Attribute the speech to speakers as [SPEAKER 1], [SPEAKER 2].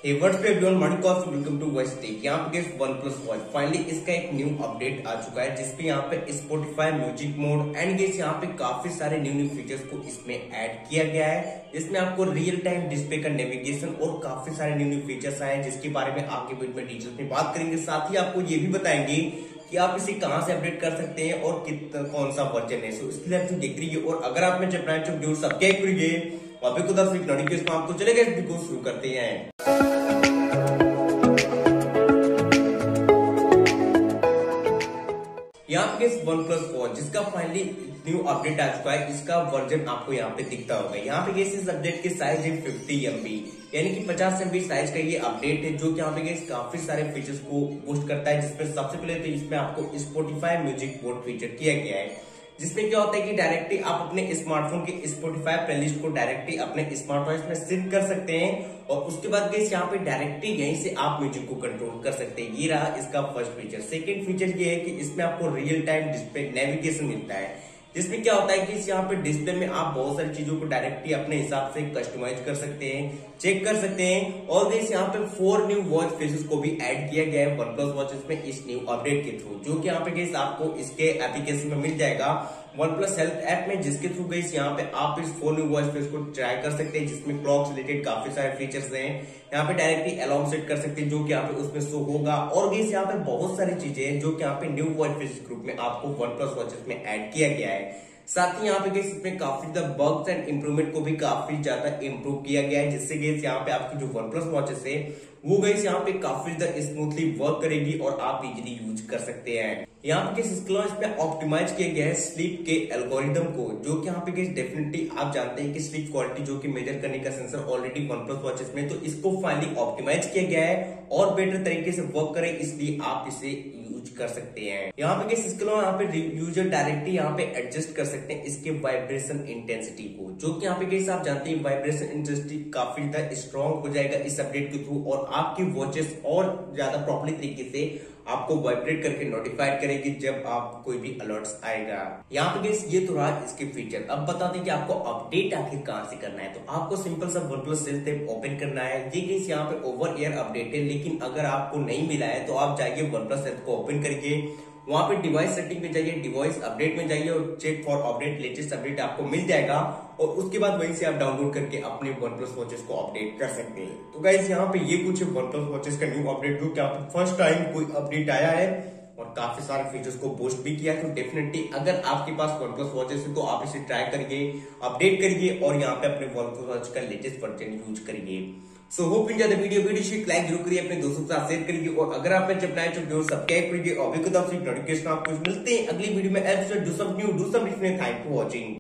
[SPEAKER 1] Hey, what's up everyone? Manik Kauf, welcome to Voice Tech। यहाँ पे OnePlus Watch finally इसका एक new update आ चुका है जिसपे यहाँ पे Spotify music mode and guess यहाँ पे काफी सारे न्यू फीचर्स को इसमें ऐड किया गया है, जिसमें आपको रियल टाइम डिस्प्ले का नेविगेशन और काफी सारे न्यू फीचर्स आए हैं जिसके बारे में आगे वीडियो में डिटेल्स में बात करेंगे। साथ ही आपको ये भी बताएंगे कि आप इसे कहां से अपडेट कर सकते हैं और कौन सा वर्जन है। सो इसके लिए आप देख रही है और अगर आप मेरे चैनल को जरूर सब्सक्राइब करिए वहां पे खुद नोटिफिकेशन आपको चलेगा। इस वीडियो को शुरू करते हैं। यहाँ पे OnePlus Watch जिसका फाइनली न्यू अपडेट आ चुका है, इसका वर्जन आपको यहाँ पे दिखता होगा। यहाँ पे इस अपडेट के साइज है 50 MB यानी कि 50 MB साइज का ये अपडेट है जो कि यहाँ पे काफी सारे फीचर्स को बूस्ट करता है, जिसमें सबसे पहले तो इसमें आपको Spotify म्यूजिक मोड फीचर किया गया है, जिसमें क्या होता है कि डायरेक्टली आप अपने स्मार्टफोन के Spotify प्लेलिस्ट को डायरेक्टली अपने स्मार्टफोन में सिंक कर सकते हैं और उसके बाद गाइस यहाँ पे डायरेक्टली यहीं से आप म्यूजिक को कंट्रोल कर सकते हैं। ये रहा इसका फर्स्ट फीचर। सेकंड फीचर ये है कि इसमें आपको रियल टाइम डिस्प्ले नेविगेशन मिलता है, जिसमें क्या होता है कि यहाँ पे डिस्प्ले में आप बहुत सारी चीजों को डायरेक्टली अपने हिसाब से कस्टमाइज कर सकते हैं, चेक कर सकते हैं। और गाइस यहाँ पे 4 न्यू वॉच फेसेस को भी ऐड किया गया है OnePlus वॉचेस में इस न्यू अपडेट के थ्रू, जो कि यहाँ पे गाइस आपको इसके एप्लीकेशन में मिल जाएगा OnePlus हेल्थ ऐप में, जिसके थ्रू गाइस यहाँ पे आप इस 4 न्यू वॉच फेस को ट्राई कर सकते हैं, जिसमें क्लॉक से रिलेटेड काफी सारे फीचर्स हैं। यहाँ पे डायरेक्टली अलार्म सेट कर सकते हैं जो कि यहाँ पे उसमें शो होगा। और गाइस यहाँ पे बहुत सारी चीजें हैं जो कि यहाँ पे न्यू वॉच फेस ग्रुप में आपको OnePlus वॉचेस में ऐड किया गया है। साथ ही यहाँ पे गाइस इसमें काफी ज्यादा बग्स एंड इंप्रूवमेंट को भी काफी ज्यादा इंप्रूव किया गया है, जिससे गाइस यहाँ पे आपकी जो OnePlus वॉचेस है वो गाइस यहाँ पे काफी ज्यादा स्मूथली वर्क करेगी और आप इजीली यूज कर सकते हैं। यहाँ पे गाइस इसमें ऑप्टिमाइज किया गया है स्लीप के एल्गोरिदम को, जो कि यहाँ पे गाइस डेफिनेटली आप जानते हैं कि स्लीप क्वालिटी जो कि मेजर करने का सेंसर ऑलरेडी OnePlus वॉचेस में, तो इसको फाइनली ऑप्टिमाइज किया गया है और बेटर तरीके से वर्क करे, इसलिए आप इसे यूज कर सकते हैं। यहाँ पे गाइस इसके अलावा यहाँ पे यूजर डायरेक्टली यहाँ पे एडजस्ट कर सकते हैं इसके वाइब्रेशन इंटेंसिटी को, जो कि यहाँ पे गाइस आप जानते हैं वाइब्रेशन इंटेंसिटी काफी ज्यादा स्ट्रॉन्ग हो जाएगा इस अपडेट के थ्रू और आपकी वॉचेस और ज्यादा प्रॉपर्ली तरीके से आपको वाइब्रेट करके नोटिफाइड करेगी जब आप कोई भी अलर्ट्स आएगा। यहाँ पे गाइस ये तो रहा इसके फीचर। अब बता दें कि आपको अपडेट आखिर कहां से करना है, तो आपको सिंपल सा OnePlus सेल्स ऐप ओपन करना है। ये गाइस यहाँ पे ओवर एयर अपडेट है, लेकिन अगर आपको नहीं मिला है तो आप जाइए OnePlus ऐप को ओपन करके वहां पे डिवाइस सेटिंग में जाइए, डिवाइस अपडेट में जाइए और check for update latest update आपको मिल जाएगा और उसके बाद वहीं से आप डाउनलोड करके अपने OnePlus वॉचेस को अपडेट कर सकते हैं। तो गाइस यहाँ पे ये कुछ OnePlus वॉचेस का न्यू अपडेट जो कि आप फर्स्ट टाइम कोई अपडेट आया है और काफी सारे फीचर्स को बूस्ट भी किया है। तो डेफिनेटली अगर आपके पास OnePlus वॉचेस है तो आप इसे ट्राई करिए, अपडेट करिए और यहाँ पे अपने OnePlus वॉच का लेटेस्ट वर्जन यूज करिए। सो होप इन ज्यादा वीडियो लाइक जरूर करिए, अपने दोस्तों के साथ शेयर करिए और अगर आप चैनल को जरूर सब्सक्राइब करिए और अभी नोटिफिकेशन आपको मिलते हैं अगली वीडियो में episode do some new do some different. Thank you for watching.